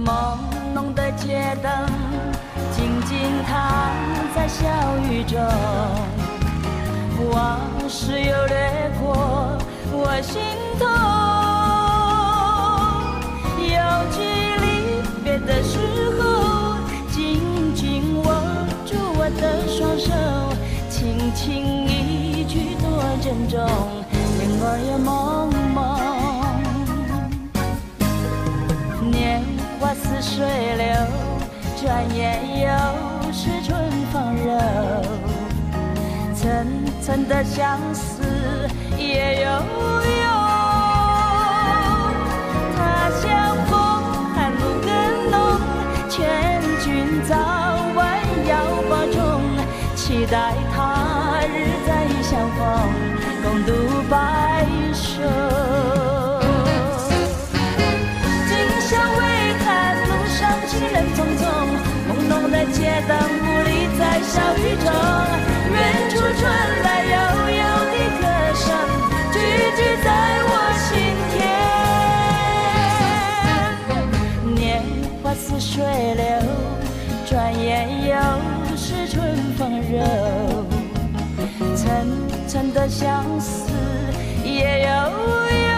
朦胧的街灯，静静躺在小雨中，往事又掠过我心头。有句离别的时候，紧紧握住我的双手，轻轻一句多珍重，人儿又朦胧。年华似水流，转眼又是春放柔。层层的相思也悠悠，他乡风寒露更浓，劝君早晚要保重，期待他日再相逢，共度白首。行人匆匆，朦胧的街灯不离在小雨中，远处传来悠悠的歌声，句句在我心田。年华似水流，转眼又是春风柔，层层的相思也悠悠。